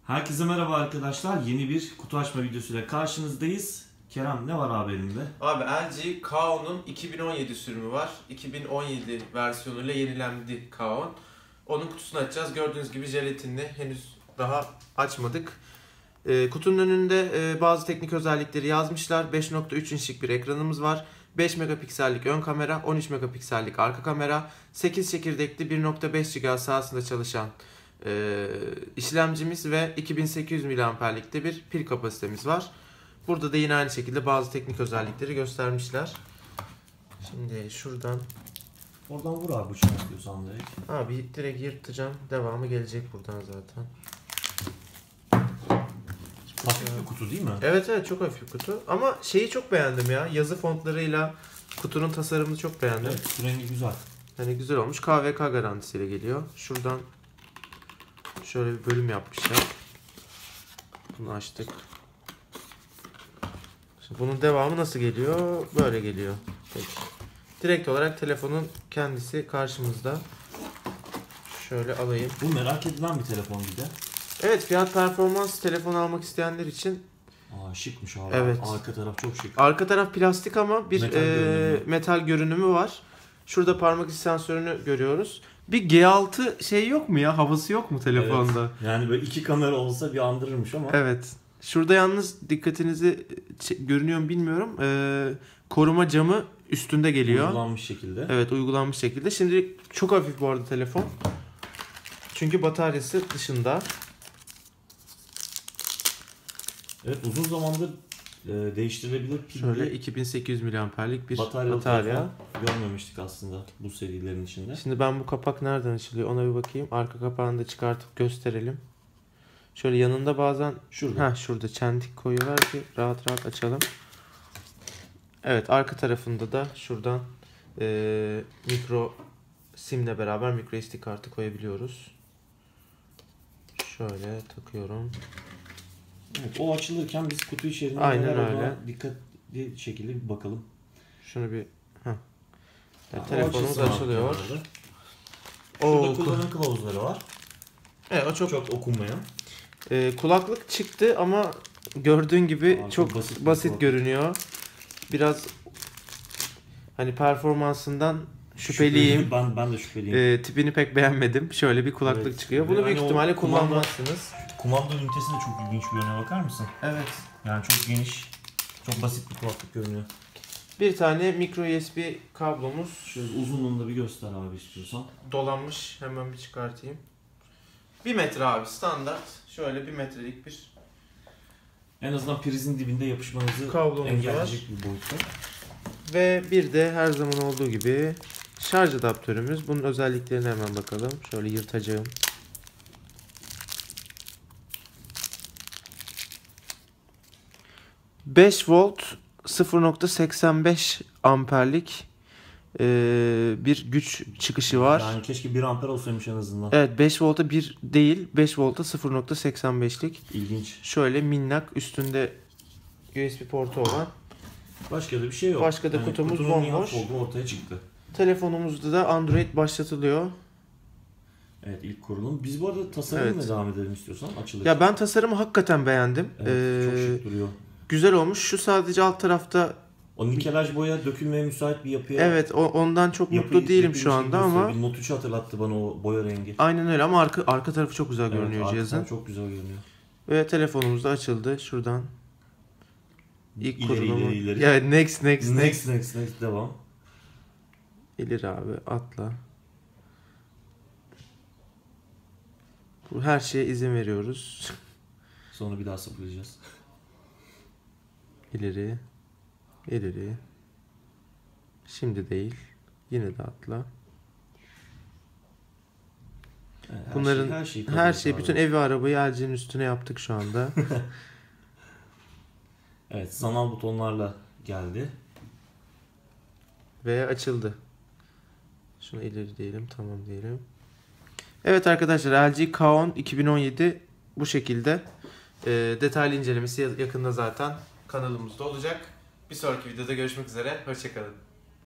Herkese merhaba arkadaşlar. Yeni bir kutu açma videosuyla karşınızdayız. Kerem, ne var abi elinde? Abi LG Kao'nun 2017 sürümü var. 2017 versiyonuyla yenilendi Kaon. Onun kutusunu açacağız. Gördüğünüz gibi jelatinli. Henüz daha açmadık. Kutunun önünde bazı teknik özellikleri yazmışlar. 5.3 inçlik bir ekranımız var. 5 megapiksellik ön kamera, 13 megapiksellik arka kamera, 8 çekirdekli 1.5 GHz sahasında çalışan işlemcimiz ve 2800 mAh'likte bir pil kapasitemiz var. Burada da yine aynı şekilde bazı teknik özellikleri göstermişler. Şimdi şuradan Oradan vur abi bıçağı istiyorsan direkt. direkt yırtacağım. Devamı gelecek buradan zaten. Hafif bir kutu değil mi? Evet çok hafif bir kutu. Ama şeyi çok beğendim ya. Yazı fontlarıyla kutunun tasarımını çok beğendim. Evet, kutu rengi güzel. Hani güzel olmuş. KVK garantisiyle geliyor. Şuradan şöyle bir bölüm yapmışlar. Bunu açtık. Şimdi bunun devamı nasıl geliyor? Böyle geliyor. Peki. Direkt olarak telefonun kendisi karşımızda. Şöyle alayım. Bu merak edilen bir telefon bir de. Evet, fiyat performans telefon almak isteyenler için. Şıkmış abi. Evet. Arka taraf çok şık. Arka taraf plastik ama bir Metal metal görünümü var. Şurada parmak izi sensörünü görüyoruz. Bir G6 şey yok mu ya? Havası yok mu telefonda? Evet. Yani böyle iki kamera olsa bir andırırmış ama. Evet. Şurada yalnız dikkatinizi görünüyor mu bilmiyorum. Koruma camı üstünde geliyor. Uygulanmış şekilde. Evet, uygulanmış şekilde. Şimdi çok hafif bu arada telefon. Çünkü bataryası dışında. Evet, uzun zamandır değiştirilebilir pilli. Şöyle 2800 mAh'lik bir batarya. batarya. Görmemiştik aslında bu serilerin içinde. Şimdi ben bu kapak nereden açılıyor ona bir bakayım. Arka kapağını da çıkartıp gösterelim. Şöyle yanında bazen şurada çentik koyuyorlar ki rahat rahat açalım. Evet, arka tarafında da şuradan mikro simle beraber mikro SD kartı koyabiliyoruz. Şöyle takıyorum. Evet, o açılırken biz kutu içerisinde Aynen neler öyle. olduğuna dikkatli şekilde bir bakalım. Şunu bir evet, telefonumuz açılıyor. Şurada kullanım kılavuzları var. Evet, o çok okunmayan. Kulaklık çıktı ama gördüğün gibi çok basit görünüyor. Biraz hani performansından şüpheliyim. Ben de şüpheliyim. Tipini pek beğenmedim. Şöyle bir kulaklık çıkıyor. Bunu büyük ihtimalle kullanmazsınız. Kumanda ünitesi de çok ilginç bir yöne, bakar mısın? Evet. Yani çok geniş, çok basit bir kulaklık görünüyor. Bir tane micro USB kablomuz. Şöyle uzunluğunu da bir göster abi istiyorsan. Dolanmış. Hemen bir çıkartayım. 1 metre abi, standart. Şöyle 1 metrelik bir. En azından prizin dibinde yapışmanızı kablomuz engelleyecek bir boyutta. Ve bir de her zaman olduğu gibi şarj adaptörümüz. Bunun özelliklerine hemen bakalım. Şöyle yırtacağım. ...5 volt 0.85 amperlik bir güç çıkışı var. Yani keşke 1 amper olsaymış en azından. Evet, 5 volta 1 değil, 5 volta 0.85'lik. İlginç. Şöyle minnak, üstünde USB portu olan. Başka da bir şey yok. Başka da kutumuz bomboş. Ortaya çıktı. Telefonumuzda da Android başlatılıyor. Evet, ilk kurulum. Biz bu arada tasarımla devam edelim istiyorsan, açılır. Ya ben tasarımı hakikaten beğendim. Evet, çok şık duruyor. Güzel olmuş. Şu sadece alt tarafta o nikelaj boya dökülmeye müsait bir yapıya. Evet, ondan çok mutlu değilim şu anda ama. Bir Note 3'ü hatırlattı bana o boya rengi. Aynen öyle ama arka tarafı çok güzel görünüyor cihazın. Çok güzel görünüyor. Ve telefonumuz da açıldı. Şuradan ilk kurulumu. İleri. Ya next devam. İleri abi, atla. Bu her şeye izin veriyoruz. Sonra bir daha sıfırlayacağız. İleri. Şimdi değil. Yine de atla. Yani bunların her şey bütün evi arabayı LG'nin üstüne yaptık şu anda. Evet, sanal butonlarla geldi. Ve açıldı. Şunu ileri diyelim, tamam diyelim. Evet arkadaşlar, LG Kaon 2017 bu şekilde. Detaylı incelemesi yakında zaten kanalımızda olacak. Bir sonraki videoda görüşmek üzere. Hoşçakalın.